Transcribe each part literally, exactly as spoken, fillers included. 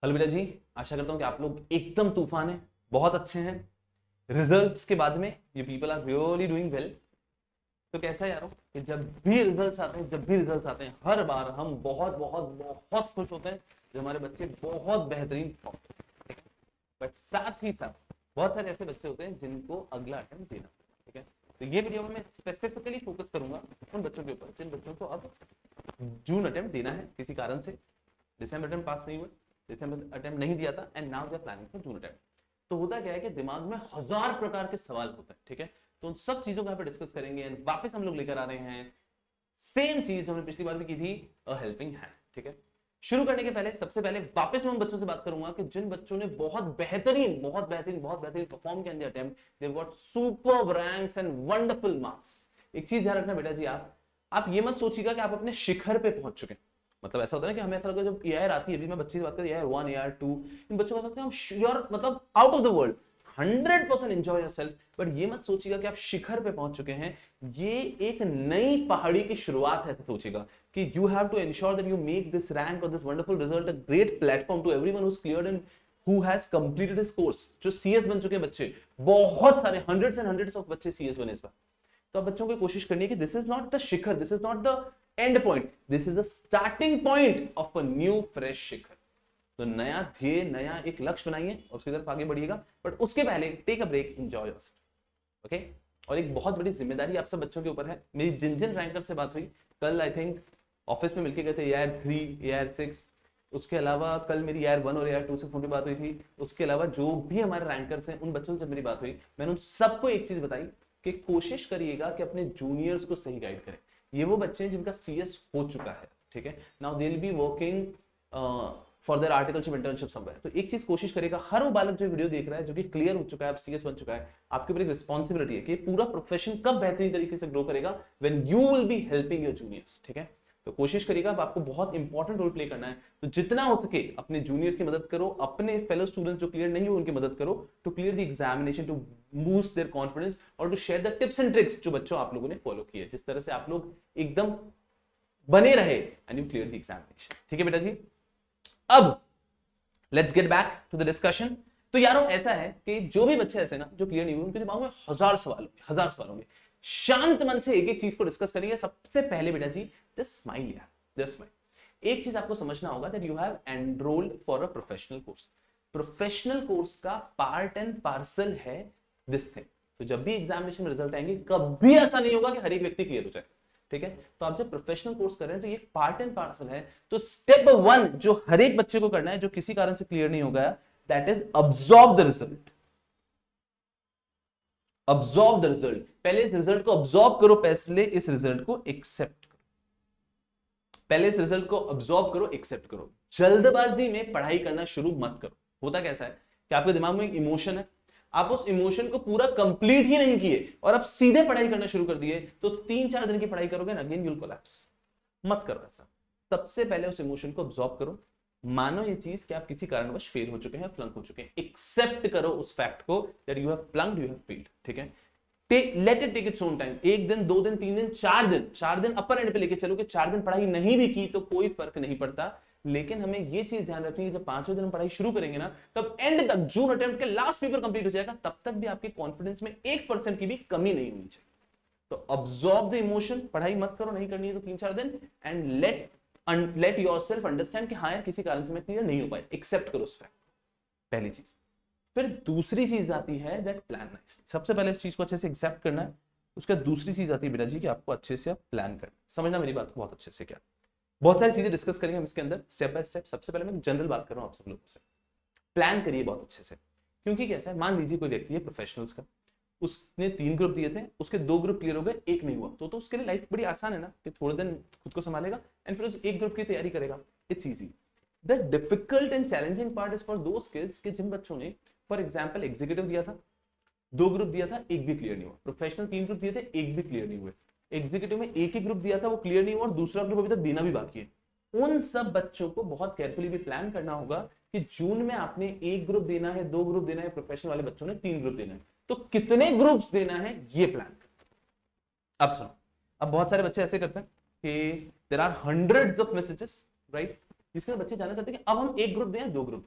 Hello बेटा जी, आशा करता हूं कि आप लोग एकदम तूफान है, बहुत अच्छे हैं। रिजल्ट्स के बाद में you people are really doing well. तो कैसा है यारों कि जब भी रिजल्ट्स आते हैं जब भी रिजल्ट्स आते हैं हर बार हम बहुत बहुत बहुत खुश होते हैं जब हमारे बच्चे बहुत बेहतरीन। बट साथ ही साथ बहुत सारे ऐसे बच्चे होते हैं जिनको अगला अटेम्प्ट देना, ठीक है। तो ये वीडियो में मैं स्पेसिफिकली फोकस करूंगा उन बच्चों के ऊपर जिन बच्चों को अब जून अटेम्प्ट देना है किसी कारण से। दिसंबर अटेम्प्ट पास नहीं हुए, दिसंबर अटेम्प्ट नहीं दिया था and now they are planning for June attempt. तो होता क्या है कि दिमाग में हजार प्रकार के सवाल होते हैं, ठीक है। तो उन सब चीजों को यहाँ पे डिस्कस करेंगे एंड वापस हम लोग लेकर आ रहे हैं सेम चीज जो हमने पिछली बार भी की थी, अ हेल्पिंग हैंड, ठीक है। शुरू करने के पहले सबसे पहले वापस मैं उन बच्चों से बात करूंगा कि जिन बच्चों ने बहुत बेहतरीन बहुत बेहतरीन बहुत बेहतरीन परफॉर्म किया in the attempt, they got superb ranks and wonderful marks. एक चीज ध्यान रखना बेटा जी, आप आप ये मत सोचिएगा कि आप अपने शिखर पे पहुंच चुके हैं। मतलब ऐसा होता है ना कि हमें ऐसा लगता है जब एआईआर आती है, अभी मैं बच्चे की बात करूं एआईआर वन एआईआर टू, इन बच्चों को लगता है हम योर मतलब out of the world hundred percent enjoy yourself. But ये मत सोचिएगा कि आप शिखर पे पहुंच चुके हैं। ये एक नई पहाड़ी की शुरुआत है। सोचिएगा कि you have to ensure that you make this rank और this wonderful result a great platform to everyone who is cleared and who has completed his course. जो सीएस बन चुके हैं बच्चे, बहुत सारे हंड्रेड्स एंड हंड्रेड्स ऑफ बच्चे CS बने इस बार। तो अब बच्चों को कोशिश करनी है कि दिस इज नॉट द शिखर, this is not the end point, this is the starting point of a new fresh शिखर। तो नया ध्येय, नया एक लक्ष्य बनाइए और उसकी तरफ आगे बढ़िएगा। बट उसके पहले take a break, enjoy yourself, okay. और एक बहुत बड़ी जिम्मेदारी आप सब बच्चों के ऊपर है। मेरी जिन जिन रैंकर से बात हुई कल, आई थिंक ऑफिस में मिलके गए थे, एआईआर थ्री एआईआर सिक्स, उसके अलावा कल मेरी एआईआर वन और एआईआर टू से फोन पे बात हुई थी। उसके अलावा जो भी हमारे रैंकर्स हैं उन बच्चों से जब मेरी बात हुई, मैंने उन सबको एक चीज बताई कि कोशिश करिएगा कि अपने जूनियर्स को सही गाइड करें। ये वो बच्चे हैं जिनका सीएस हो चुका है, ठीक है। Now they will be working for their articleship internship somewhere. तो एक चीज कोशिश करेगा, हर वो बालक जो वीडियो देख रहा है जो कि क्लियर हो चुका है, अब सीएस बन चुका है, आपके ऊपर एक रिस्पॉन्सिबिलिटी है कि पूरा प्रोफेशन कब बेहतरीन तरीके से ग्रो करेगा, when you will be helping your juniors, ठीक है। तो कोशिश करिएगा, अब आपको बहुत इंपॉर्टेंट रोल प्ले करना है। तो जितना हो सके अपने जूनियर्स की मदद करो, अपने फेलो स्टूडेंट्स जो क्लियर नहीं हो उनकी मदद करो to clear the examination, to boost their confidence और to share the tips and tricks जो बच्चों आप लोगों ने फॉलो किए, जिस तरह से आप लोग एकदम बने रहे and you clear the examination, ठीक है बेटा जी। अब let's get back to the discussion. तो यारों ऐसा है कि जो भी बच्चे ऐसे ना जो क्लियर नहीं हुए, उनके दिमाग में हजार सवाल होंगे, हजार सवाल होंगे। शांत मन से एक एक चीज को डिस्कस करेंगे। सबसे पहले बेटा जी जस्ट स्माइल यार, जस्ट स्माइल। एक चीज आपको समझना होगा that you have enrolled for a professional course. Professional course का पार्ट एंड पार्सल है दिस थिंग। तो जब भी एग्जामिनेशन में रिजल्ट आएंगे, कभी ऐसा नहीं होगा कि हर एक व्यक्ति क्लियर हो जाए, ठीक है। तो आप जब प्रोफेशनल कोर्स कर रहे हैं तो ये पार्ट एंड पार्सल है। तो स्टेप वन जो हर एक बच्चे को करना है जो किसी कारण से क्लियर नहीं हो गया, that is absorb the result. Absorb the result, पहले इस रिजल्ट को अब्सॉर्ब करो, पहले इस रिजल्ट को एक्सेप्ट करो, पहले इस रिजल्ट को अब्सॉर्ब करो, एक्सेप्ट करो। जल्दबाजी में पढ़ाई करना शुरू मत करो। होता कैसा है कि आपके दिमाग में एक इमोशन है, आप उस इमोशन को पूरा कंप्लीट ही नहीं किए और आप सीधे पढ़ाई करना शुरू कर दिए, तो तीन चार दिन की पढ़ाई करोगे ना, अगेन यू विल कोलैप्स। मत करो ऐसा। सबसे पहले उस इमोशन को अब्सॉर्ब करो, मानो ये चीज कि आप किसी कारणवश फेल हो चुके हैं, फ्लंक हो चुके हैं। एक्सेप्ट करो उस फैक्ट को that you have flunked, you have failed, ठीक है। Take let it take its own time. एक दिन, दो दिन, तीन दिन, चार दिन, चार दिन अपर एंड पे लेके चलो कि चार दिन पढ़ाई नहीं भी की तो कोई फर्क नहीं पड़ता। लेकिन हमें ये चीज ध्यान रखनी है जब पांचवें दिन पढ़ाई शुरू करेंगे ना, तब एंड तक जून अटेम्प्ट के लास्ट पेपर कंप्लीट हो जाएगा, तब तक भी आपके कॉन्फिडेंस में एक परसेंट की भी कमी नहीं होनी चाहिए। तो अब्सॉर्ब द इमोशन, पढ़ाई मत करो, नहीं करनी है तो तीन चार दिन, and let let yourself understand कि हाँ यार किसी कारण से मैं क्लियर नहीं हो पाया। एक्सेप्ट करो उस फैक्ट, पहली चीज। फिर दूसरी चीज आती है दैट प्लान नाइस। सबसे पहले इस चीज को अच्छे से एक्सेप्ट करना है। उसका दूसरी चीज आती है बेटा जी कि आपको अच्छे से प्लान करना। समझना मेरी बात को बहुत अच्छे से। क्या बहुत सारी चीजें डिस्कस करेंगे हम इसके अंदर स्टेप बाय स्टेप। सबसे पहले मैं जनरल बात कर रहा हूं आप सब लोगों से। प्लान करिए बहुत अच्छे से, क्योंकि कैसा है, मान लीजिए कोई व्यक्ति है प्रोफेशनल्स का, उसने तीन ग्रुप दिए थे, उसके दो ग्रुप क्लियर हो गए, एक नहीं हुआ, तो तो उसके लिए लाइफ बड़ी आसान है ना कि थोड़े दिन खुद को संभालेगा एंड फिर उस एक ग्रुप की तैयारी करेगा। It's easy. The difficult and challenging part is for those kids कि जिन बच्चों ने फॉर एग्जाम्पल एग्जीक्यूटिव दिया था, दो ग्रुप दिया था, एक भी क्लियर नहीं हुआ। प्रोफेशनल तीन ग्रुप दिए थे, एक भी क्लियर नहीं हुए। एग्जीक्यूटिव में एक ही ग्रुप दिया था, वो क्लियर नहीं हुआ और दूसरा ग्रुप अभी तक देना भी बाकी है। उन सब बच्चों को बहुत केयरफुली भी प्लान करना होगा कि जून में आपने एक ग्रुप देना है, दो ग्रुप देना है, प्रोफेशनल वाले बच्चों ने तीन ग्रुप देना है, तो कितने ग्रुप्स देना है ये प्लान। अब सुनो, अब बहुत सारे बच्चे ऐसे करते हैं कि there are hundreds of messages, right, जिसके बच्चे जानना चाहते हैं कि अब हम एक ग्रुप दें, दो ग्रुप दें।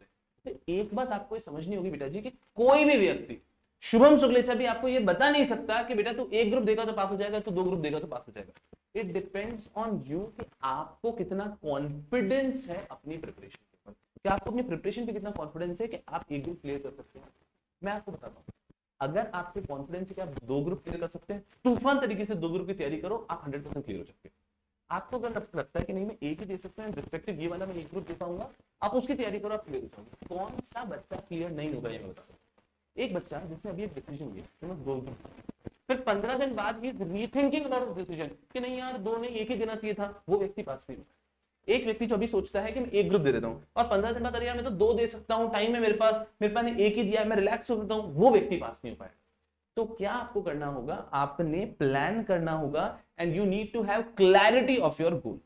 तो एक बात आपको ये समझनी होगी बेटा जी कि कोई भी व्यक्ति, शुभम शुक्लेचा भी आपको ये बता नहीं सकता कि बेटा तू एक ग्रुप देगा तो पास हो जाएगा, तू दो ग्रुप देगा तो पास हो जाएगा। इट डिपेंड्स ऑन यू कि आपको कितना कॉन्फिडेंस है अपनी प्रिपरेशन के ऊपर, कि आपको अपनी प्रिपरेशन पे कितना कॉन्फिडेंस है कि आप एक ग्रुप क्लियर कर सकते हैं। मैं आपको बताता हूँ, अगर आपके कॉन्फिडेंस है कि आप दो ग्रुप क्लियर कर सकते हैं, तूफान तरीके से दो ग्रुप की तैयारी करो, आप हंड्रेड परसेंट क्लियर हो सकते हैं। आपको अगर लगता है कि नहीं मैं एक ही दे सकता हूँ, रिस्पेक्टिव ये वाला मैं एक ग्रुप दे पाऊंगा, आप उसकी तैयारी करो, आप क्लियर हो जाओगे। कौन सा बच्चा क्लियर नहीं होगा ये मैं बताता हूँ। एक बच्चा जिसने अभी एक डिसीजन लिया कि मैं दो ग्रुप, फिर पंद्रह दिन बाद ही रीथिंकिंग अबाउट डिसीजन कि नहीं यार दो नहीं एक ही देना चाहिए था, वो व्यक्ति पास नहीं होगा। एक व्यक्ति जो अभी सोचता है कि मैं एक ग्रुप दे देता हूँ और पंद्रह दिन बाद अरे यार मैं तो दो दे सकता हूँ, टाइम है मेरे पास, मेरे पास ने एक ही दिया है, मैं रिलैक्स हो सकता हूँ, वो व्यक्ति पास नहीं हो पाएगा। तो क्या आपको करना होगा, आपने प्लान करना होगा and you need to have clarity of your goal.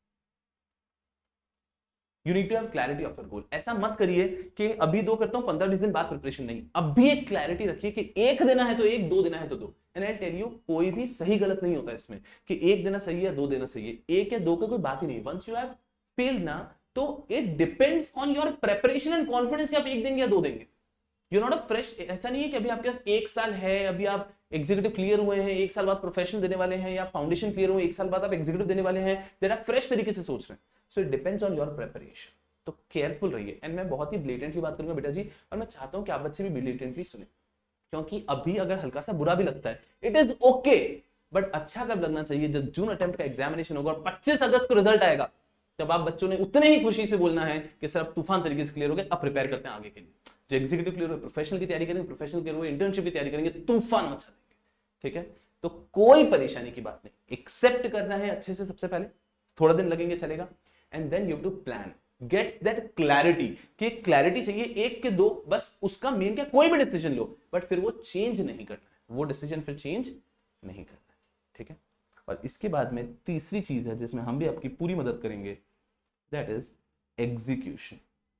You need to have clarity of your goal. ऐसा मत करिए कि अभी दो करता हूं पंद्रह बीस दिन बाद प्रिपरेशन, नहीं, अभी एक क्लैरिटी रखिए कि एक देना है तो एक, दो देना है तो दो। एंड आई टेल यू कोई भी सही गलत नहीं होता इसमें कि एक देना सही है दो देना सही है, एक या दो का कोई बात ही नहीं। वंस यू हैव फेल्ड ना, तो it depends on your preparation and confidence कि आप एक देंगे या दो देंगे। यू नॉट अ फ्रेश, ऐसा नहीं है कि अभी आपके पास एक साल है, अभी आप एग्जीक्यूटिव क्लियर हुए हैं, एक साल बाद प्रोफेशनल देने वाले हैं, या फाउंडेशन क्लियर हुए एक साल बाद आप एग्जीक्यूटिव देने वाले हैं, देन आप फ्रेश तरीके से सोच रहे हैं। So it depends on your preparation. तो केयरफुल रहिए। एंड मैं बहुत ही ब्लेटेंटली बात करूंगा बेटा जी, और मैं चाहता हूं कि आप बच्चे भी ब्लेटेंटली सुने, क्योंकि अभी अगर हल्का सा बुरा भी लगता है इट इज ओके, बट अच्छा कब लगना चाहिए, जब जून अटेम्प्ट का एग्जामिनेशन होगा और पच्चीस अगस्त को रिजल्ट आएगा, तब आप बच्चों ने उतने ही खुशी से बोलना है कि सर अब तूफान तरीके से क्लियर हो गए, अब प्रिपेयर करते हैं आगे के लिए। जो एग्जीक्यूटिव क्लियर हुए प्रोफेशनल की तैयारी करेंगे, प्रोफेशनल क्लियर हुए इंटर्नशिप की तैयारी करेंगे, तूफान मचा देंगे। ठीक है, तो कोई परेशानी की बात नहीं, एक्सेप्ट करना है अच्छे से सबसे पहले, थोड़ा दिन लगेंगे चलेगा, and then you have to plan, gets that clarity, कि क्लैरिटी चाहिए एक के दो, बस उसका मेन क्या, कोई भी डिसीजन लो बट फिर वो चेंज नहीं करना है, वो डिसीजन फिर चेंज नहीं करना है। ठीक है, और इसके बाद में तीसरी चीज है जिसमें हम भी आपकी पूरी मदद करेंगे, दैट इज एग्जीक्यूशन।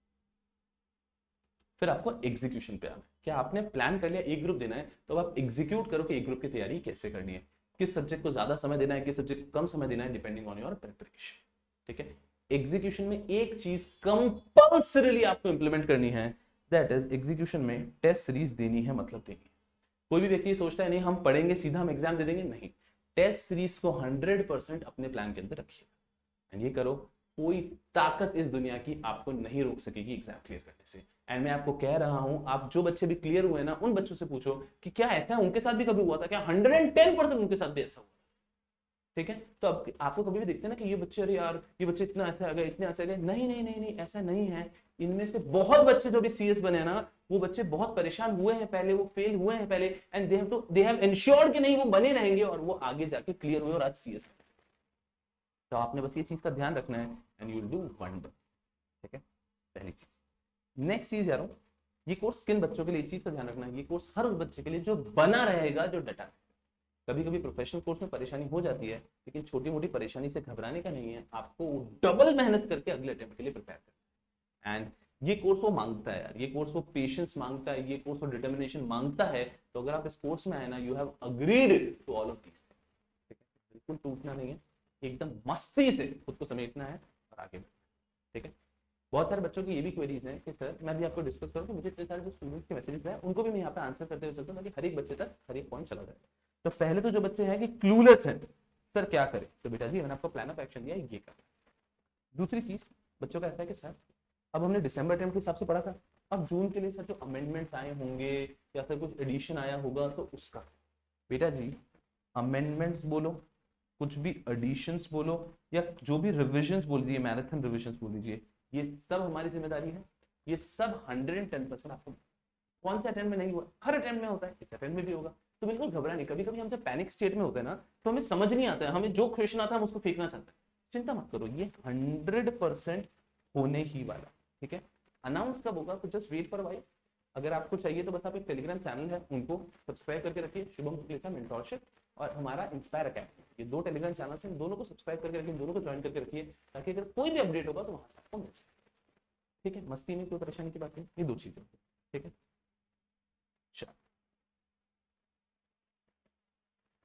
फिर आपको एग्जीक्यूशन पे आना है। क्या आपने प्लान कर लिया एक ग्रुप देना है, तो आप एग्जीक्यूट करो कि एक ग्रुप की तैयारी कैसे करनी है, किस सब्जेक्ट को ज्यादा समय देना है, किस सब्जेक्ट को कम समय देना है, डिपेंडिंग ऑन योर प्रिपरेशन। ठीक है, एग्जीक्यूशन में एक चीज कंपल्सरीली आपको इंप्लीमेंट करनी है, दैट इज एग्जीक्यूशन में टेस्ट सीरीज देनी है, मतलब देनी है। कोई भी व्यक्ति सोचता है नहीं हम पढ़ेंगे सीधा हम एग्जाम दे देंगे, नहीं, टेस्ट सीरीज को हंड्रेड परसेंट अपने प्लान के अंदर रखिए एंड ये करो, कोई ताकत इस दुनिया की आपको नहीं रोक सकेगी एग्जाम क्लियर करने से। एंड मैं आपको कह रहा हूं, आप जो बच्चे भी क्लियर हुए ना, उन बच्चों से पूछो कि क्या ऐसा उनके साथ भी कभी हुआ था क्या, हंड्रेड एंड टेन परसेंट उनके साथ भी ऐसा हुआ। ठीक है, तो अब आपको कभी भी देखते हैं ना कि ये बच्चे, अरे यार ये बच्चे इतना ऐसे आ गए इतने ऐसे आ गए, नहीं नहीं नहीं नहीं ऐसा नहीं है। इनमें से बहुत बच्चे जो भी सीएस बने हैं ना, वो बच्चे बहुत परेशान हुए हैं पहले, वो फेल हुए हैं पहले, and they have to they have ensured कि नहीं वो बने रहेंगे और वो आगे जाके क्लियर हुए और आज सीएस। तो आपने बस ये चीज का ध्यान रखना है and you will do wonder. ठीक है, पहली चीज। नेक्स्ट चीज यारों, ये कोर्स किन बच्चों के लिए, चीज का ध्यान रखना है, ये कोर्स हर उस बच्चे के लिए जो बना रहेगा, जो डटा। कभी कभी प्रोफेशनल कोर्स में परेशानी हो जाती है, लेकिन छोटी मोटी परेशानी से घबराने का नहीं है, आपको डबल मेहनत करके अगले अटेम्प्ट के लिए प्रिपेयर करना है। एंड ये कोर्स वो मांगता है यार, ये कोर्स वो पेशेंस मांगता है, ये कोर्स वो डिटर्मिनेशन मांगता है। तो अगर आप इस कोर्स में आए ना, you have agreed to all of these things. ठीक है, बिल्कुल टूटना नहीं है, एकदम मस्ती से खुद को समेटना है और आगे बढ़ना। ठीक है, बहुत सारे बच्चों की ये भी क्वेरीज हैं कि सर मैं भी आपको डिस्कस करूँ, तो मुझे इतने सारे जो स्टूडेंट्स के मैसेजेस हैं उनको भी मैं यहाँ पे आंसर करते हुए चलता हूँ, ताकि हर एक बच्चे तक हर एक पॉइंट चला जाए। तो पहले तो जो बच्चे हैं कि क्लूलेस हैं, सर क्या करें, तो बेटा जी मैंने आपको प्लान ऑफ एक्शन दिया, ये करना। दूसरी चीज बच्चों का ऐसा है कि सर अब हमने दिसंबर अटेम्प्ट के हिसाब से पढ़ा था, अब जून के लिए सर जो अमेंडमेंट्स आए होंगे या सर कुछ एडिशन आया होगा तो उसका, बेटा जी अमेंडमेंट्स बोलो, कुछ भी एडिशंस बोलो, या जो भी रिविजन्स बोल दीजिए, मैराथन रिविजन्स बोल दीजिए, ये सब हमारी जिम्मेदारी है। ये सब हंड्रेड एंड टेन परसेंट आपको, कौन से अटेम्प्ट में नहीं हुआ, हर अटेम्प्ट में होता है, इस अटेम्प्ट में भी होगा। तो बिल्कुल घबरा नहीं। कभी कभी हम जब पैनिक स्टेट में होते हैं ना, तो हमें समझ नहीं आता है, हमें जो क्वेश्चन आता है हम उसको फेंकना चाहते हैं। चिंता मत करो, ये हंड्रेड परसेंट होने ही वाला। ठीक है, अनाउंस कब होगा, तो जस्ट वेट फॉर वाइल। अगर आपको चाहिए तो बस आप एक टेलीग्राम चैनल है उनको सब्सक्राइब करके रखिए, शुभम शुक्लेचा मेंटोरशिप, और हमारा इंस्पायर अकेडमी, ये दो टेलीग्राम चैनल हैं, दोनों को सब्सक्राइब करके रखिए, दोनों को ज्वाइन करके रखिए, ताकि अगर कोई भी अपडेट होगा तो वहां से आपको मिल जाए। ठीक है, मस्ती में कोई परेशानी की बात नहीं, ये दो चीजें। ठीक है,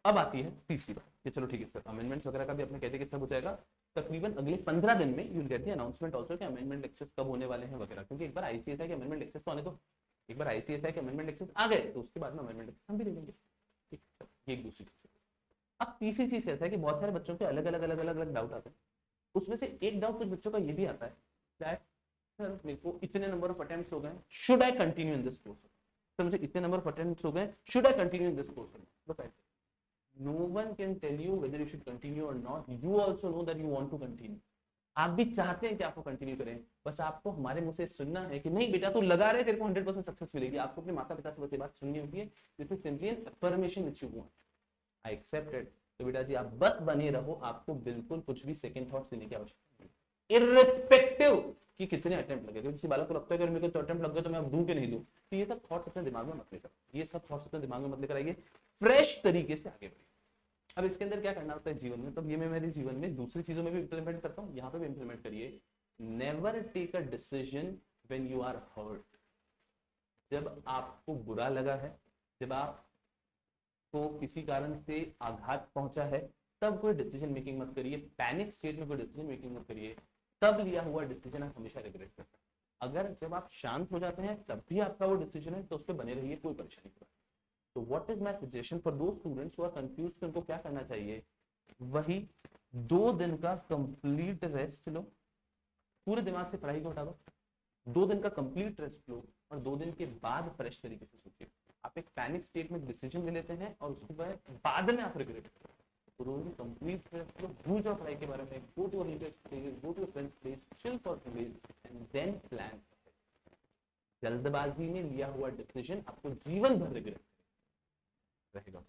अब आती है तीसरी बात कि चलो ठीक है सर, अमेंडमेंट्स वगैरह का भी अपने कहते हैं कि सब हो जाएगा तकरीबन अगले पंद्रह दिन में। You will get the announcement also कि अमेंडमेंट लेक्चर्स कब होने वाले हैं वगैरह, क्योंकि एक बार आईसीएस है कि अमेंडमेंट लेक्चर्स तो आने दो, एक बार आईसीएस है कि अमेंडमेंट लेक्चर्स आ गए तो उसके बाद में अमेंडमेंट लेक्चर्स हम भी ले लेंगे। ठीक है, ये एक दूसरी चीज। अब तीसरी चीज कैसा है कि बहुत सारे बच्चों के अलग अलग अलग अलग अलग डाउट आते हैं। उसमें से एक डाउट कुछ बच्चों का ये भी आता है दैट सर मेरे को इतने नंबर ऑफ अटेम्प्ट्स हो गए, should I continue in this course? Sir मुझे इतने नंबर ऑफ अटेम्प्ट्स हो गए, should I continue in this course? बताइए। No one can tell you whether you should continue और not. You also know that you want to continue. आप भी चाहते हैं कि आपको कंटिन्यू करें, बस आपको हमारे मुंह से सुनना है कि नहीं बेटा तू लगा रहे, तेरे को हंड्रेड परसेंट सक्सेस मिलेगी। आपको अपने माता पिता से बस ये बात सुननी होती है, this is simply an affirmation which you want, I accept it. तो बेटा जी आप बस बने रहो, आपको बिल्कुल कुछ भी सेकंड थॉट्स देने की आवश्यकता नहीं, इर्रेस्पेक्टिव कि कितने अटेम्प्ट लगे। किसी बालक को लगता है कि मेरे को तो अटेम्प्ट लग गए तो मैं अब दूं कि नहीं दूं, तो ये सब थॉट्स अपने दिमाग में मत लेकर, ये सब थॉट्स अपने दिमाग में मत लेकर आइए, फ्रेश तरीके से आगे बढ़िए। अब इसके अंदर क्या करना होता है जीवन में, तो ये मैं मेरे जीवन में दूसरी चीजों में भी इंप्लीमेंट करता हूँ, यहाँ पे भी इंप्लीमेंट करिए। Never take a decision when you are hurt. जब आपको बुरा लगा है, जब आपको किसी कारण से आघात पहुंचा है, तब कोई डिसीजन मेकिंग मत करिए। पैनिक स्टेट में कोई डिसीजन मेकिंग मत करिए। तब लिया हुआ डिसीजन आप हमेशा रिग्रेट करते हैं। अगर जब आप शांत हो जाते हैं तब भी आपका वो डिसीजन है तो उस पर बने रहिए, कोई परेशानी नहीं। तो what is my suggestion for those students who are confused, उनको क्या करना चाहिए? वही दो दिन का कंप्लीट रेस्ट लो, पूरे दिमाग से पढ़ाई को हटा दो, दो दिन का कंप्लीट रेस्ट लो और दो दिन के बाद फ्रेश तरीके से सोचिए। आप एक पैनिक स्टेट में डिसीजन ले लेते हैं और उसके बाद बाद में आप रिग्रेट करते हैं। कंप्लीट रेस्ट लो, भूल जाओ पढ़ाई के बारे में, go to a relax place, go to a friends place, chill for two days and then plan. जल्दबाजी में लिया हुआ डिसीजन आपको जीवन भर रिग्रेट रहेगा।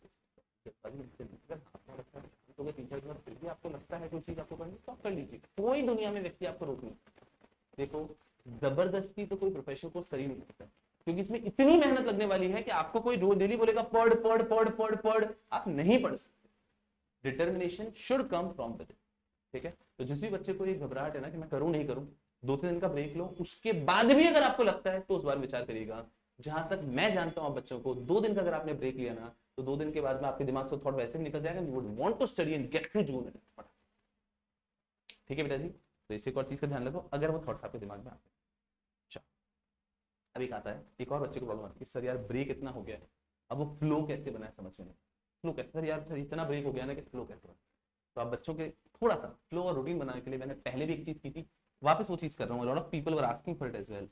तो टीचर में फिर भी आपको लगता है कोई चीज आपको करनी तो आप कर लीजिए, कोई दुनिया में व्यक्ति आपको रोक नहीं सकता। देखो जबरदस्ती तो कोई प्रोफेशन को कर ही नहीं सकता, क्योंकि इसमें इतनी मेहनत लगने वाली है कि आपको कोई रोज डेली बोलेगा पढ़ पढ़ पढ़ पढ़ पढ़, आप नहीं पढ़ सकते। Determination should come from with, ठीक है। तो जिस भी बच्चे को ये घबराहट है ना कि मैं करूं नहीं करूं, दो तीन दिन का ब्रेक लो, उसके बाद भी अगर आपको लगता है तो उस बार विचार करिएगा। जहां तक मैं जानता हूं बच्चों को, दो दिन का अगर आपने ब्रेक लिया ना तो दो दिन के बाद में आपके दिमाग से थॉट वैसे भी निकल जाएगा, you would want to study and get through June. ठीक है बेटा जी, तो इसी एक और चीज का ध्यान रखो अगर वो थॉट्स आपके दिमाग में आते हैं। अच्छा अब एक आता है, एक और बच्चे को प्रॉब्लम आती है, सर यार ब्रेक इतना हो गया है, अब वो फ्लो कैसे बना है समझ में नहीं। फ्लो कैसे सर यार, इतना ब्रेक हो गया ना कि फ्लो कैसे बना। तो आप बच्चों के थोड़ा सा फ्लो और रूटीन बनाने के लिए मैंने पहले भी एक चीज की थी, वापस वो चीज कर रहा हूँ। Lot of people were asking for it as well.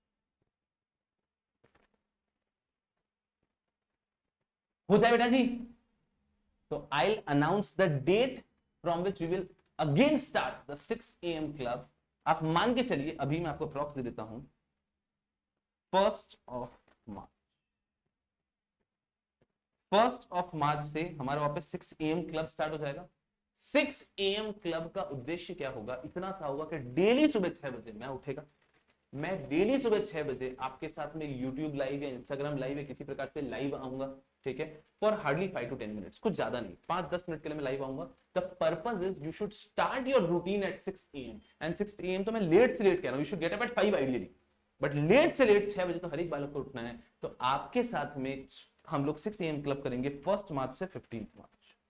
हो जाए बेटा जी, तो I will announce the date from which we will again start the six A M club. आप मान के चलिए, अभी मैं आपको अप्रॉक्स दे देता हूं, first of March. First of March से हमारे वापस six A M club start हो जाएगा। सिक्स ए एम क्लब का उद्देश्य क्या होगा? इतना सा होगा कि डेली सुबह छह बजे मैं उठेगा, मैं डेली सुबह छह बजे आपके साथ में यूट्यूब लाइव या इंस्टाग्राम लाइव या किसी प्रकार से लाइव आऊंगा, ठीक है, for hardly five to ten minutes, कुछ ज्यादा नहीं, पांच दस मिनट के लिए मैं लाइव आऊंगा। The purpose is you should start your routine at six A M and six A M तो मैं लेट से लेट कह रहा हूं, you should get up at five ideally, but late से लेट छह बजे तो हर एक बालक को उठना है। तो आपके साथ में हम लोग सिक्स ए एम क्लब करेंगे फर्स्ट मार्च से फिफ्टीन मार्च।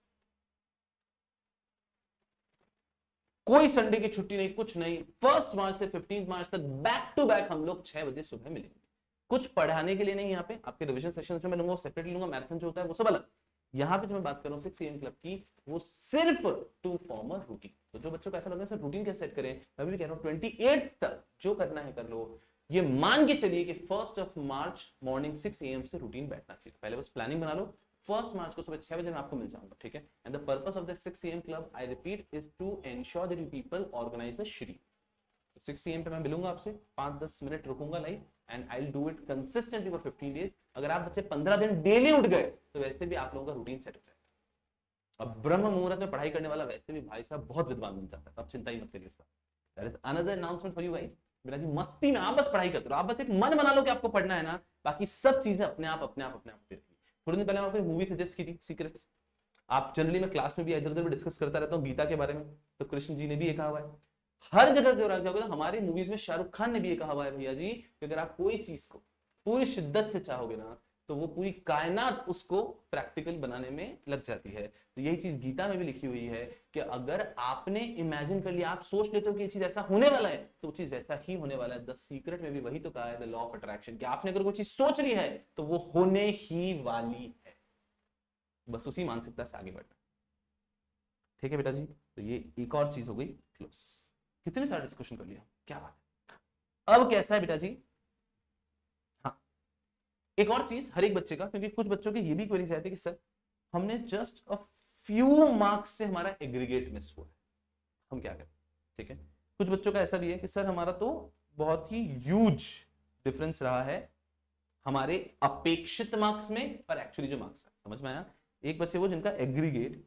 कोई संडे की छुट्टी नहीं, कुछ नहीं, फर्स्ट मार्च से फिफ्टीन मार्च तक बैक टू बैक हम लोग छह बजे सुबह मिलेंगे। कुछ पढ़ाने के लिए नहीं, यहाँ पे आपके रिवीजन सेशन जो मैं लूंगा सेपरेटली लूंगा, मैराथन जो होता है वो सब अलग। यहाँ पे जो मैं बात कर रहा हूँ सिक्स ए एम क्लब की, वो सिर्फ टू फॉर्म अ रूटीन। तो जो बच्चों को ऐसा लग रहा है सर रूटीन कैसे सेट करें, मैं भी कह रहा हूँ ट्वेंटी एट तक जो करना है कर लो। ये मान के चलिए कि first of March morning six A M से रूटीन बैठना चाहिए। पहले बस प्लानिंग बना लो, फर्स्ट मार्च को सुबह छह बजे मैं आपको मिल जाऊंगा, ठीक है। And the purpose of the six A M club, I repeat, is to ensure that you people organise a schedule. Six A M पे मैं मिलूंगा आपसे, पांच दस मिनट रुकूंगा live and I will do it consistently for fifteen days. अगर आप बच्चे पंद्रह दिन डेली उठ गए तो वैसे भी आप लोगों का रूटीन सेट हो जाएगा। अब ब्रह्म मुहूर्त में पढ़ाई करने वाला वैसे भी भाई साहब बहुत विद्वान बन जाता है, आप चिंता ही मत करिए इसका। That is another announcement for you guys. मेरा जी मस्ती में आप बस पढ़ाई करते रहो, आप बस एक मन बना लो कि आपको पढ़ना है ना, बाकी सब चीजें अपने आप अपने आप अपने आप होती रहेगी। थोड़ी दिन पहले मैं आपको मूवी सजेस्ट की थी सीक्रेट्स। आप जनरली मैं क्लास में भी इधर उधर डिस्कस करता रहता हूँ गीता के बारे में, तो कृष्ण जी ने भी ये कहा हुआ है। हर जगह के जाओगे ना, हमारी मूवीज में शाहरुख खान ने भी ये कहा हुआ है भैया जी कि अगर आप कोई चीज को पूरी शिद्दत से चाहोगे ना तो वो पूरी कायनात उसको प्रैक्टिकल बनाने में लग जाती है। तो यही चीज गीता में भी लिखी हुई है कि अगर आपने इमेजिन कर लिया, आप सोच लेते हो कि ये चीज ऐसा होने वाला है, तो वो चीज वैसा ही होने वाला है। द सीक्रेट में भी वही तो कहा है, द लॉ ऑफ अट्रैक्शन, कि आपने अगर कोई चीज सोच ली है तो वो होने ही वाली है, बस उसी मानसिकता से आगे बढ़ना। ठीक है बेटा जी, तो ये एक और चीज हो गई क्लोज। कितने सारे डिस्कशन कर लिया, क्या बात है। अब कैसा है बेटा जी, हाँ एक और चीज हर एक बच्चे का, क्योंकि कुछ बच्चों के ये भी क्वेरीज आती है कि सर हमने जस्ट अ फ्यू मार्क्स से हमारा एग्रीगेट मिस हुआ है, हम क्या करें। ठीक है, कुछ बच्चों का ऐसा भी है कि सर हमारा तो बहुत ही ह्यूज डिफरेंस रहा है हमारे अपेक्षित मार्क्स में पर एक्चुअली जो मार्क्स है। समझ में आया। एक बच्चे वो जिनका एग्रीगेट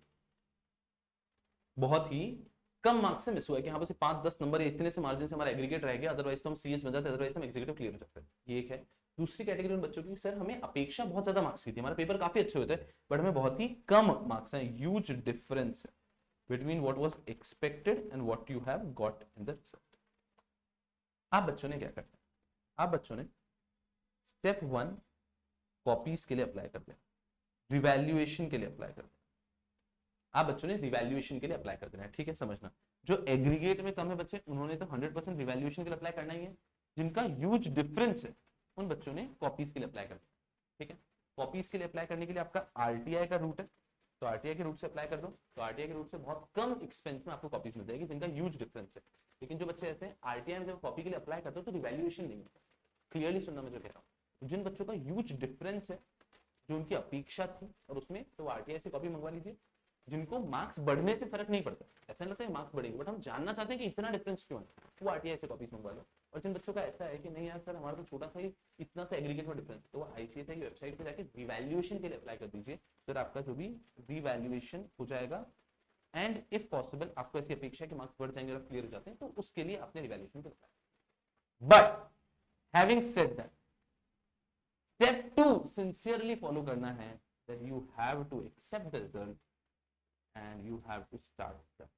बहुत ही कम मार्क्स से मिस हुआ है, कि यहाँ पर पांच दस नंबर इतने से मार्जिन से हमारा एग्रीगेट रह गया, अदरवाइज तो हम सीएस बन जाते, अदरवाइज हम एग्जीक्यूटिव क्लियर हो जाते हैं। ये एक है। दूसरी कैटेगरी उन बच्चों की, सर हमें अपेक्षा बहुत ज्यादा मार्क्स की थी, हमारे पेपर काफी अच्छे होते हैं बट हमें बहुत ही कम मार्क्स हैं, ह्यूज डिफरेंस है between what was expected and what you have got in the result। आप बच्चों ने क्या करना है, आप बच्चों ने स्टेप वन कॉपीज के लिए अप्लाई कर देना, रिवैल्यूएशन के लिए अप्लाई कर देना। आप बच्चों ने रिवैल्यूएशन के लिए अप्लाई कर देना है। ठीक है, समझना जो एग्रीगेट में कम है बच्चे, उन्होंने तो हंड्रेड परसेंट रिवैल्यूएशन के लिए अप्लाई करना ही है। जिनका ह्यूज डिफरेंस है उन बच्चों ने कॉपीज के लिए अप्लाई कर देना। ठीक है, कॉपीज के लिए अप्लाई करने के लिए आपका आरटीआई का रूट है, तो आरटीआई के रूट से अप्लाई कर दो। तो आरटीआई के रूट से बहुत कम एक्सपेंस में आपको कॉपीज मिल जाएगी जिनका ह्यूज डिफरेंस है। लेकिन जो बच्चे ऐसे हैं आरटीआई में जब कॉपी के लिए अप्लाई करते हो तो रिवैल्यूएशन नहीं होता। क्लियरली सुनना मैं जो कह रहा हूँ, जिन बच्चों का ह्यूज डिफरेंस है जो उनकी अपेक्षा थी और उसमें, तो आरटीआई से कॉपी मंगवा लीजिए। जिनको मार्क्स बढ़ने से फर्क नहीं पड़ता, ऐसा नहीं लगता है मार्क्स बढ़ेंगे बट हम जानना चाहते हैं कि इतना डिफरेंस क्यों है, वो आरटीआई से कॉपीज मंगवा लो। और जिन बच्चों का ऐसा है कि नहीं यार सर हमारा तो छोटा सा ही इतना सा एग्रीगेट में डिफरेंस, तो वो आईसीएसआई की वेबसाइट पे जाके रिवैल्यूएशन के लिए अप्लाई कर दीजिए, फिर आपका जो भी रिवैल्यूएशन हो जाएगा। एंड इफ पॉसिबल आपको ऐसी अपेक्षा है कि मार्क्स बढ़ जाएंगे और क्लियर हो जाते हैं, तो उसके लिए आपने रिवैल्यूएशन को apply. But having said that, step to sincerely follow करना है, that you have to accept the result and you have to start step.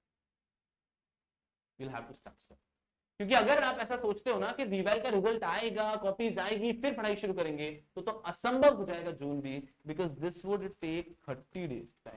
You'll have to start step. क्योंकि अगर आप ऐसा सोचते हो ना कि रिवैल का रिजल्ट आएगा, कॉपीज आएगी, फिर पढ़ाई शुरू करेंगे, तो तो असंभव हो जाएगा जून भी, because this would take thirty days time.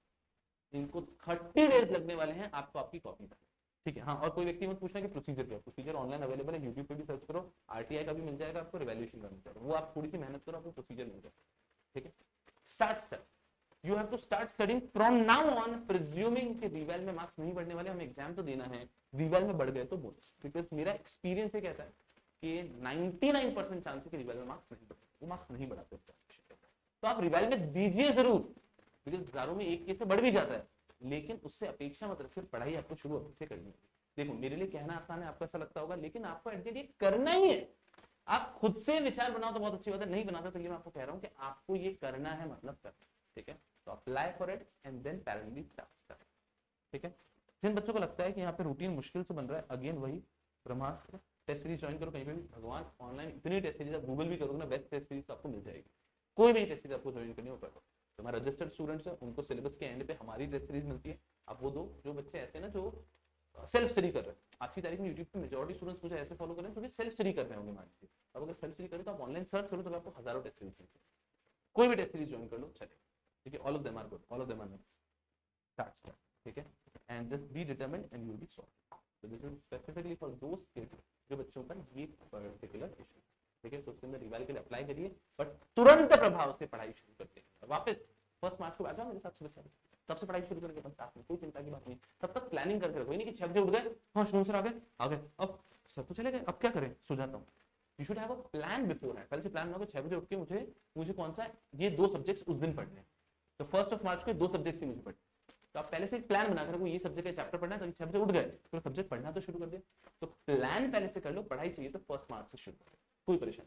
इनको थर्टी डेज लगने वाले हैं आपको आपकी कॉपी तक। ठीक है, हाँ और कोई व्यक्ति मत पूछना कि प्रोसीजर क्या है, प्रोसीजर ऑनलाइन अवेलेबल है, यूट्यूब पे भी सर्च करो, आरटीआई का भी मिल जाएगा आपको, रिवैल्यूएशन का मिल जाएगा, वो आप थोड़ी सी मेहनत करो आपको प्रोसीजर मिल जाएगा। ठीक है, start step, you have to start studying from now on, presuming कि रिवैल में मार्क्स नहीं बढ़ने वाले, हमें एग्जाम तो देना है, रिवैल में बढ़ गए तो बोनस। बिकॉज मेरा एक्सपीरियंस ये कहता है कि निन्यानवे परसेंट चांस है कि रिवैल में मार्क्स नहीं बढ़े, वो मार्क्स नहीं बढ़ाते। तो आप रिवैल में दीजिए जरूर, बिकॉज हजारों में एक केस से बढ़ भी जाता है, लेकिन उससे अपेक्षा मत रखिए, पढ़ाई आपको शुरू अभी से करनी है। देखो मेरे लिए कहना आसान है, आपको ऐसा लगता होगा, लेकिन आपको एट द एंड करना ही है। आप खुद से विचार बनाओ तो बहुत अच्छी बात है, नहीं बनाता तो ये मैं आपको कह रहा हूँ कि आपको ये करना है, मतलब करना। ठीक है, तो apply for it and then parallelly start. ठीक है, जिन बच्चों को लगता है कि यहाँ पे रूटीन मुश्किल से बन रहा है, अगेन वही ब्रह्मास्त्र टेस्ट सीरीज ज्वाइन करो कहीं पे भी। भगवान ऑनलाइन इतनी टेस्ट सीरीज, आप गूगल भी करोगे ना, बेस्ट टेस्ट सीरीज आपको मिल जाएगी। कोई भी टेस्ट सीरीज आपको ज्वाइन करनी हो करो। हमारे रजिस्टर्ड स्टूडेंट्स है, उनको सिलेबस के एंड पे हमारी टेस्ट सीरीज मिलती है, आप वो दो। जो बच्चे ऐसे ना जो सेल्फ स्टडी कर रहे हैं, आज की तारीख में यूट्यूब पे मेजॉरिटी स्टूडेंट्स मुझे ऐसे फॉलो कर रहे हैं क्योंकि सेल्फ स्टडी कर रहे होंगे मान लीजिए। अब अगर सेल्फ स्टडी करें तो आप ऑनलाइन सर्च करो तो आपको हजारों टेस्ट सीरीज मिलती है, कोई भी टेस्ट सीरीज ज्वाइन कर लो चले। ठीक है, all of them are good, all of them are nice. Start start. ठीक है, and just be determined and you will be solve. So this is specifically for those kids जो बच्चों का ये पर्टिकुलर इशू। ठीक है, तो उसके अंदर रिवाइल के लिए अप्लाई करिए, बट तुरंत प्रभाव से पढ़ाई शुरू करते हैं। वापस फर्स्ट मार्च को आ जाओ मेरे साथ सुबह छह बजे, तब से पढ़ाई शुरू करेंगे अपन साथ में, कोई चिंता की बात नहीं। तब तक प्लानिंग करके रखो, नहीं कि छह बजे उठ गए, हाँ शुरू से आ गए आ गए अब सब तो चले गए, अब क्या करें, सो जाता हूँ। You should have a plan beforehand, पहले से प्लान बनाओ, छह बजे उठ के मुझे मुझे कौन सा ये दो सब्जेक्ट्स उस दिन पढ़ने हैं, तो फर्स्ट ऑफ मार्च को दो सब्जेक्ट्स ही मुझे पढ़ने। तो आप पहले से एक प्लान बना कर ये सब्जेक्ट का चैप्टर पढ़ना है, तो छह बजे उठ गए तो सब्जेक्ट पढ़ना तो शुरू कर दिया। तो प्लान पहले से कर लो, पढ़ाई चाहिए तो फर्स्ट मार्च से शुरू करो, कोई परेशानी।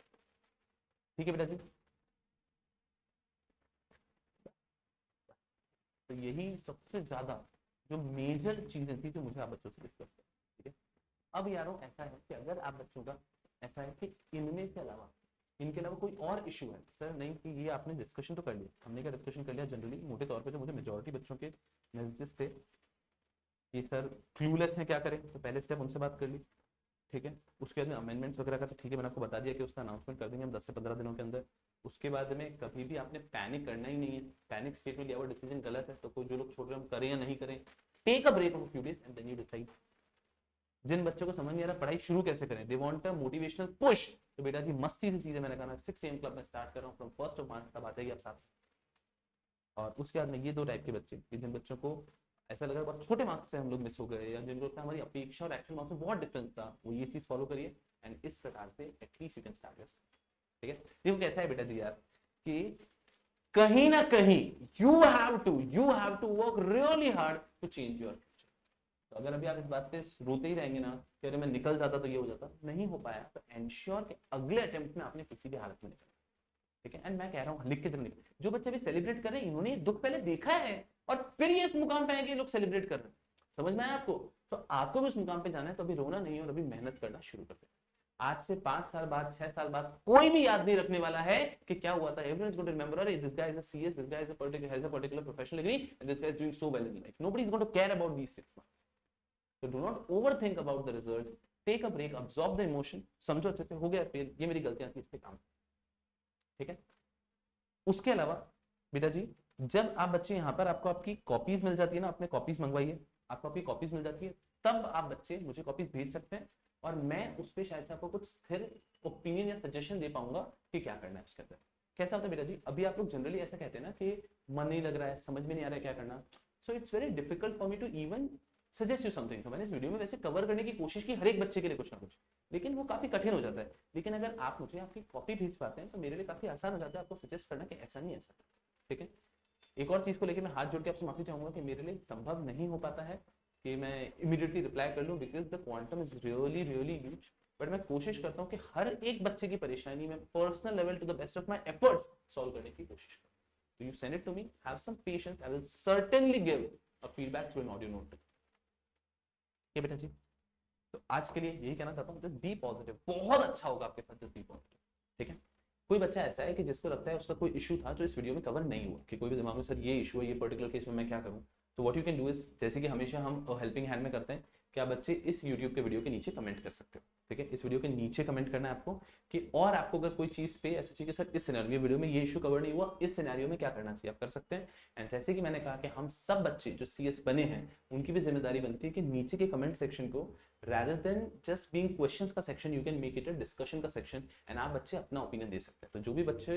ठीक है बेटा जी, तो यही सबसे ज्यादा जो मेजर चीजें थी जो मुझे आप बच्चों से डिस्कस कर। ठीक है, अब यारों ऐसा है कि अगर आप बच्चों का ऐसा है कि इनमें से अलावा इनके अलावा कोई और इशू है, सर नहीं कि ये आपने डिस्कशन तो कर लिया, हमने क्या डिस्कशन कर लिया जनरली मोटे तौर पे, जो मुझे मेजॉरिटी बच्चों के मैसेजेस थे कि सर क्लूलेस है क्या करें, तो पहले स्टेप उनसे बात कर ली। ठीक है। उसके बाद में अमेंडमेंट्स वगैरह का तो ठीक है, मैंने आपको बता दिया कि उसका अनाउंसमेंट कर देंगे हम दस से पंद्रह दिनों के अंदर। उसके बाद में कभी भी आपने पैनिक करना ही नहीं है। पैनिक स्टेट में लिया हुआ डिसीजन गलत है, तो कोई जो लोग छोड़ रहे हैं हम करें या नहीं करें, take a break of few days and then you decide. जिन बच्चों को समझ नहीं आ रहा पढ़ाई शुरू कैसे करें, they want a motivational push, तो बेटा जी मस्ती सी चीज है, मैंने कहा सिक्स एम क्लब में स्टार्ट कर रहा हूँ फ्रॉम फर्स्ट ऑफ मार्च, तब आ जाइए आप साथ। और उसके बाद में ये दो टाइप के बच्चे, जिन बच्चों को ऐसा लगा बहुत छोटे मार्क्स से हम लोग मिस हो गए, या जिनको लगता है हमारी अपेक्षा और एक्चुअल मार्क्स में बहुत डिफरेंस था, वो ये चीज फॉलो करिए एंड इस प्रकार से at least you can start your. ठीक है। देखो कैसा है बेटा जी यार, कि कहीं ना कहीं you have to you have to work really hard to change your future. तो अगर अभी आप इस बात पे रोते ही रहेंगे ना कि अरे मैं निकल जाता तो ये हो जाता, नहीं हो पाया, तो एंश्योर कि अगले अटेम्प्ट में आपने किसी भी हालत में निकलना। ठीक है। एंड मैं कह रहा हूँ लिख के जरूर निकल। जो बच्चे भी सेलिब्रेट कर रहे हैं, इन्होंने दुख पहले देखा है और फिर ये इस मुकाम पे है कि लोग सेलिब्रेट कर रहे हैं। समझ में आया आपको? तो आपको भी उस मुकाम पे जाना है, तो अभी रोना नहीं और अभी मेहनत करना शुरू कर दे। आज से पांच साल बाद, छह साल बाद कोई भी याद नहीं रखने वाला है कि क्या हुआ था। Everyone is going to remember, अरे this guy is a CS, this guy is a particular has a particular professional degree and this guy is doing so well in life. Nobody is going to care about these six months. So do not overthink about the result. Take a break, absorb the emotion. समझो अच्छे से, हो गया फिर ये मेरी गलतियां थी, इस पे काम। ठीक है। उसके अलावा बेटा जी, जब आप बच्चे यहाँ पर आपको आपकी कॉपीज मिल जाती है ना, आपने कॉपीज मंगवाई है, आपको आपकी कॉपीज मिल जाती है, तब आप बच्चे मुझे कॉपीज भेज सकते हैं और मैं उस पर शायद से आपको कुछ स्थिर ओपिनियन या सजेशन दे पाऊंगा कि क्या करना है उसके अंदर। कैसा होता है बेटा जी, अभी आप लोग जनरली ऐसा कहते हैं ना कि मन नहीं लग रहा है, समझ में नहीं आ रहा है क्या करना, so it's very difficult for me to even suggest you something. तो मैंने इस वीडियो में वैसे कवर करने की कोशिश की हर एक बच्चे के लिए कुछ ना कुछ, लेकिन वो काफी कठिन हो जाता है। लेकिन अगर आप मुझे आपकी कॉपी भेज पाते हैं तो मेरे लिए काफी आसान हो जाता है आपको सजेस्ट करना कि ऐसा नहीं ऐसा। ठीक है। एक और चीज को लेकर मैं हाथ जोड़ के आपसे माफी चाहूंगा कि मेरे लिए संभव नहीं हो पाता है कि मैं इमीडिएटली रिप्लाई कर लूं, because the quantum is really really huge. But मैं कोशिश करता हूं कि हर एक बच्चे की परेशानी में personal level to the best of my efforts solve करने की कोशिश करूं। So you send it to me, have some patience, I will certainly give a feedback through an audio note. ये बेटा जी, तो आज के लिए यही कहना चाहता हूँ, जस्ट बी पॉजिटिव, बहुत अच्छा होगा आपके साथ, जस्ट बी पॉजिटिव। ठीक है। कोई बच्चा ऐसा है कि जिसको लगता है उसका कोई इशू था जो इस वीडियो में कवर नहीं हुआ, कि कोई भी दिमाग में सर ये इशू है, ये पर्टिकुलर केस में मैं क्या करूँ, तो what you can do is, जैसे कि हमेशा हम हेल्पिंग हैंड में करते हैं, कि आप बच्चे इस यूट्यूब के वीडियो के नीचे कमेंट कर सकते हो। ठीक है। इस वीडियो के नीचे कमेंट करना है आपको कि और आपको अगर कोई चीज पे ऐसा चाहिए सर इस सिनेरियो वीडियो में ये इशू कवर नहीं हुआ, इस सिनेरियो में क्या करना चाहिए, आप कर सकते हैं। एंड जैसे कि मैंने कहा कि हम सब बच्चे जो सीएस बने हैं उनकी भी जिम्मेदारी बनती है कि नीचे के कमेंट सेक्शन को rather than just being questions का section, you can make it a discussion का सेक्शन, एंड आप बच्चे अपना ओपिनियन दे सकते हैं। तो जो भी बच्चे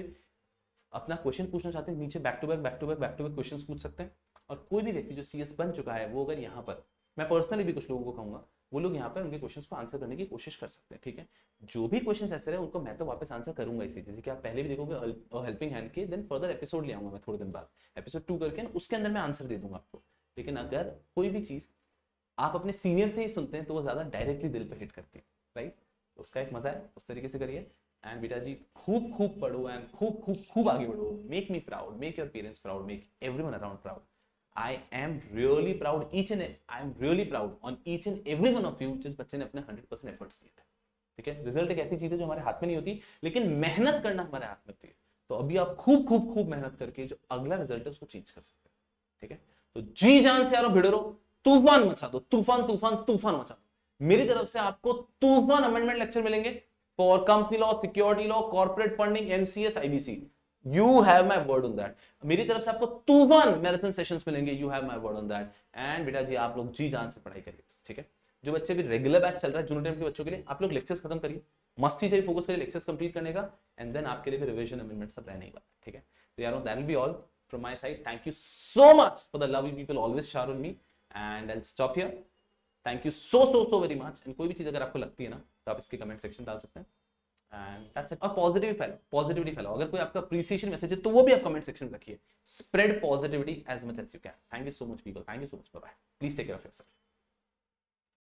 अपना क्वेश्चन पूछना चाहते हैं, नीचे back to back back to back back to back questions पूछ सकते हैं। और कोई भी व्यक्ति जो सीएस बन चुका है वो अगर यहाँ पर, मैं पर्सनली भी कुछ लोगों को कहूंगा, वो लोग यहाँ पर उनके क्वेश्चंस को आंसर करने की कोशिश कर सकते हैं। ठीक है। जो भी क्वेश्चंस ऐसे रहे उनको मैं तो वापस आंसर करूंगा इसी, जैसे कि आप पहले भी देखोगे हेल्पिंग हैंड के, देन फर्दर एपिसोड ले आऊंगा मैं थोड़े दिन बाद, एपिसोड टू करके उसके अंदर मैं आंसर दे दूंगा आपको। लेकिन अगर कोई भी चीज आप अपने सीनियर से ही सुनते हैं तो वो ज्यादा डायरेक्टली दिल पे हिट करती है, राइट। उसका एक मजा है, उस तरीके से करिए। एंड बेटा जी खूब खूब पढ़ो एंड खूब खूब खूब आगे बढ़ो। Make me proud, make your parents proud, make everyone around proud. I am really proud each and I am really proud on each and every one of you जिस बच्चे ने अपने हंड्रेड परसेंट एफर्ट्स दिए थे। ठीक है। Result एक ऐसी चीज है जो हमारे हाथ में नहीं होती, लेकिन मेहनत करना हमारे हाथ में होती है। तो अभी आप खूब खूब खूब मेहनत करके जो अगला रिजल्ट है उसको चेंज कर सकते हैं। ठीक है। तो जी जान से यारो भिड़ो रहो, तूफान मचा दो, तूफान तूफान तूफान मचा दो। मेरी तरफ से आपको तूफान अमेंडमेंट लेक्चर मिलेंगे for company law, security law, corporate funding, MCS, IBC. You have my word on that. मेरी तरफ से आपको तूफान मैराथन सेशंस मिलेंगे, you have my word on that. And बेटा जी आप लोग जी जान से पढ़ाई करिए। ठीक है। जो बच्चे भी रेगुलर बैच चल रहा है जूनियर टाइम के बच्चों के लिए, आप लोग लेक्चर्स खत्म करिए, मस्ती से फोकस करिए लेक्चर्स कंप्लीट करने का, एंड देन आपके लिए भी रिवीजन अमेंडमेंट सब रहने वाला। ठीक है। तो यार that will be all from my side. Thank you so much for the love you people always shower on me, and I'll stop here. Thank you so so so very much. And कोई भी चीज अगर आपको लगती है ना तो आप इसके कमेंट सेक्शन डाल सकते हैं। And that's it. और पॉजिटिव फैलाओ, पॉजिटिविटी फैलाओ। अगर कोई आपका अप्रिसिएशन मैसेज है तो वो भी आप कमेंट सेक्शन में रखिए। Spread positivity as much as you can. Thank you so much people. Thank you so much. Bye bye. Please take care of yourself.